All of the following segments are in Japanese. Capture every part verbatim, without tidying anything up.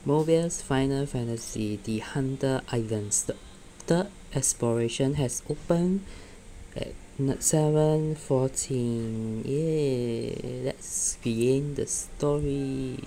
Mobile's Final Fantasy The Hunter Islands. The, the exploration has opened at seven fourteen. Yeah, let's begin the story.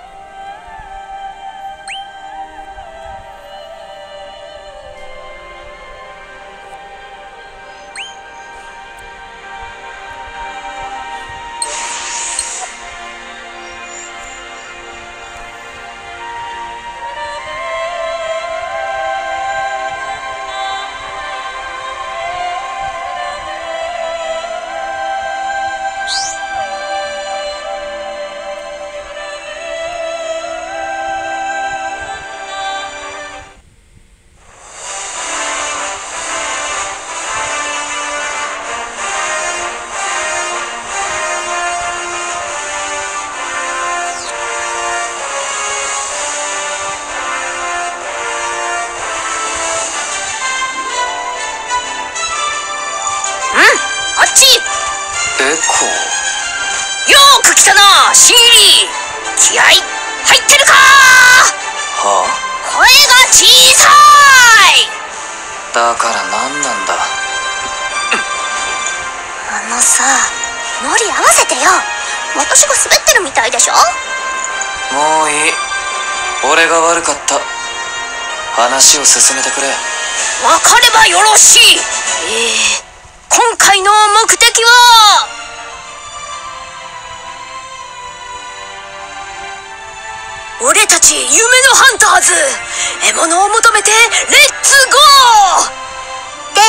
シーリー、気合入ってるかはあ、 声が小さい。 だから何なんだ、 うん、あのさ、ノリ合わせてよ。私が滑ってるみたいでしょ。 もういい、俺が悪かった。話を進めてくれ。 分かればよろしい。えー、今回の目的は俺たち夢のハンターズ、獲物を求めてレッツゴーです。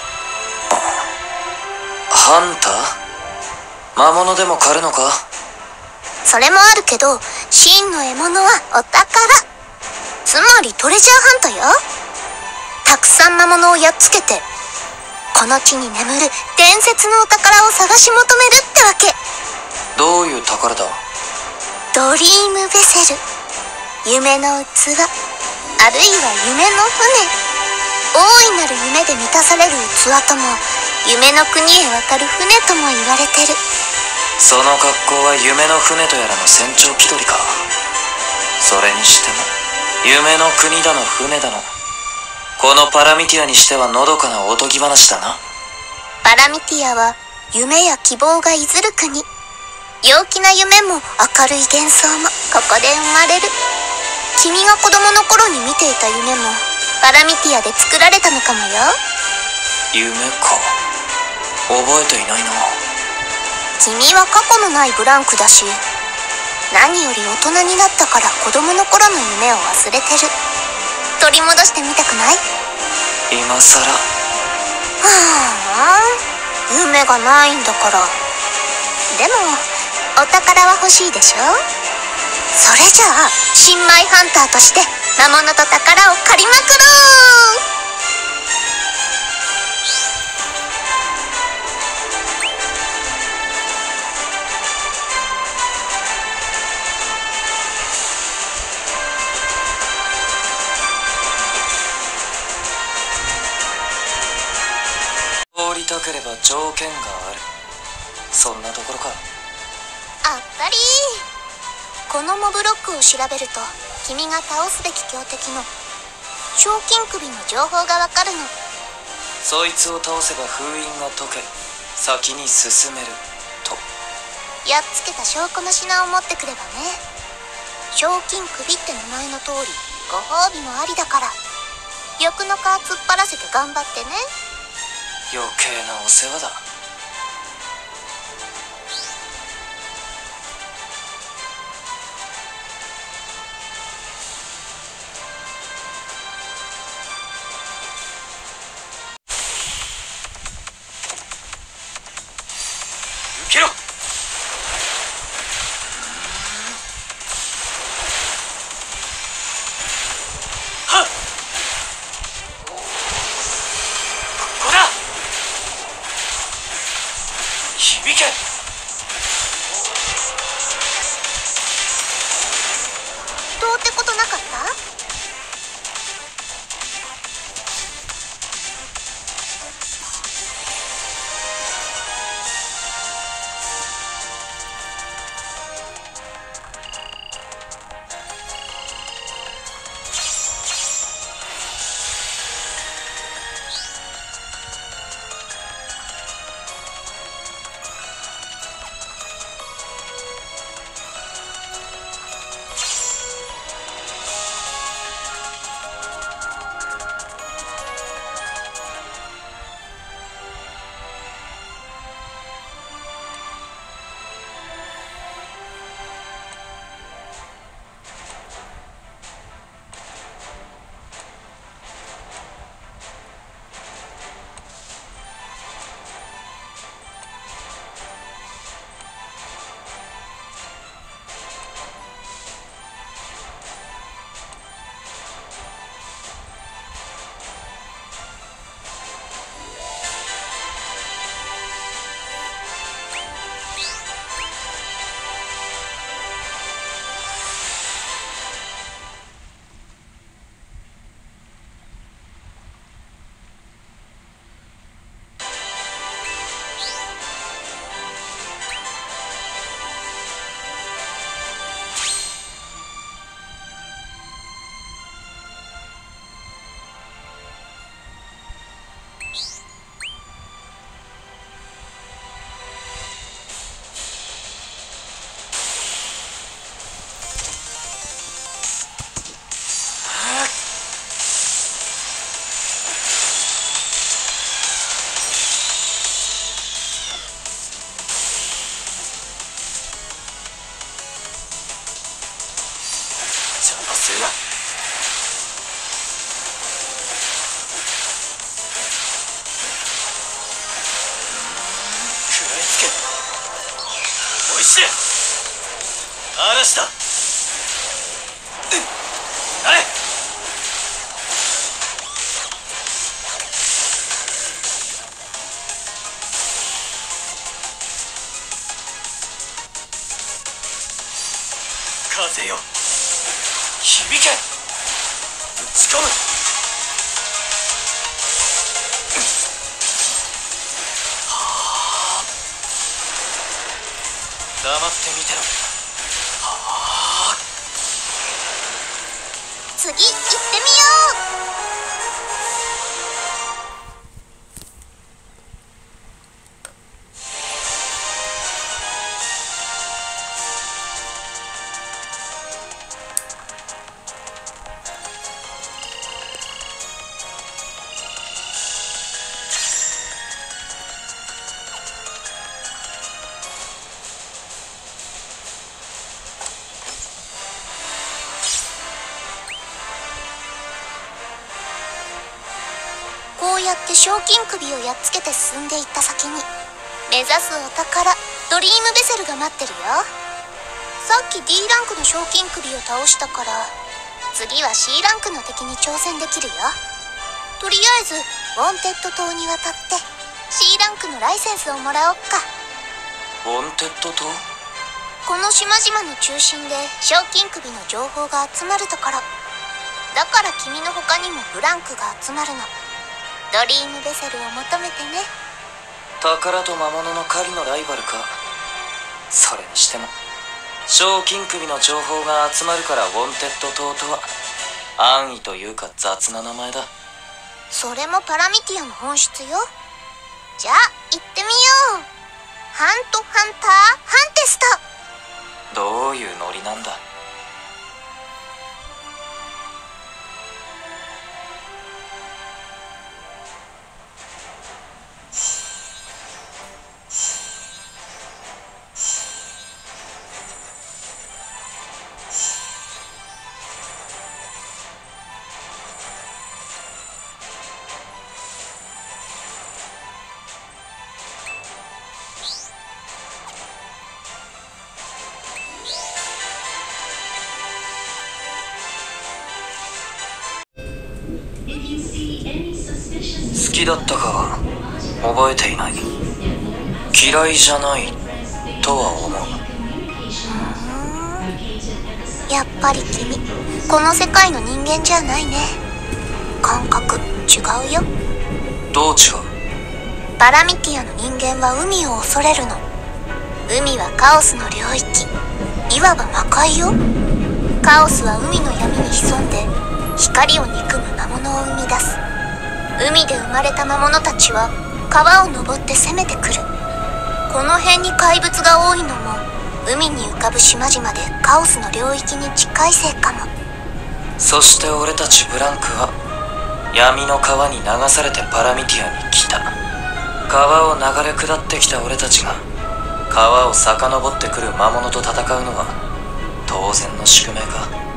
ハンター？魔物でも狩るのか？ それもあるけど、真の獲物はお宝、つまりトレジャーハントよ。たくさん魔物をやっつけて、この地に眠る伝説のお宝を探し求めるってわけ。 どういう宝だ？ ドリームベセル、夢の器、あるいは夢の船。大いなる夢で満たされる器とも、夢の国へ渡る船とも言われてる。 その格好は夢の船とやらの船長気取りか。それにしても夢の国だの船だの、このパラミティアにしてはのどかなおとぎ話だな。 パラミティアは夢や希望がいずる国。陽気な夢も明るい幻想もここで生まれる。君が子供の頃に見ていた夢もパラミティアで作られたのかもよ。 夢か、覚えていないな。 君は過去のないブランクだし、何より大人になったから子供の頃の夢を忘れてる。取り戻してみたくない？ 今さら。 はあ、夢がないんだから。でもお宝は欲しいでしょ。それじゃあ新米ハンターとして魔物と宝を借りまくろう。 通りたければ条件がある。そんなところか。 あったりー。このモブロックを調べると、君が倒すべき強敵の賞金首の情報がわかるの。 そいつを倒せば封印が解け、先に進めると。 やっつけた証拠の品を持ってくればね。賞金首って名前の通り、ご褒美もありだから、欲の皮突っ張らせて頑張ってね。 余計なお世話だ。受けろ。はっ、ここだ。 とするな。食らいつけ。おいしい嵐だ。あれ風よ響け。打ち込む。はあ黙って見てろ。はあ次行ってみよう。こうやって賞金首をやっつけて進んでいった先に目指すお宝ドリームベセルが待ってるよ。さっき D ランクの賞金首を倒したから次は C ランクの敵に挑戦できるよ。とりあえずウォンテッド島に渡って C ランクのライセンスをもらおっか。 ウォンテッド島？ この島々の中心で賞金首の情報が集まるところだから君の他にもブランクが集まるの。ドリームベセルを求めてね。 宝と魔物の狩りのライバルか。それにしても賞金首の情報が集まるからウォンテッド島とは安易というか雑な名前だ。 それもパラミティアの本質よ。じゃあ行ってみよう。ハントハンターハンテスト。 どういうノリなんだ。好きだったか覚えていない。嫌いじゃないとは思う。 やっぱり君この世界の人間じゃないね。感覚違うよ。 どう違う？ パラミティアの人間は海を恐れるの。海はカオスの領域、いわば魔界よ。カオスは海の闇に潜んで光を憎む魔物を生み出す。海で生まれた魔物たちは川を登って攻めてくる。この辺に怪物が多いのも海に浮かぶ島々でカオスの領域に近いせいかも。 そして俺たちブランクは闇の川に流されてパラミティアに来た。川を流れ下ってきた俺たちが川を遡ってくる魔物と戦うのは当然の宿命か。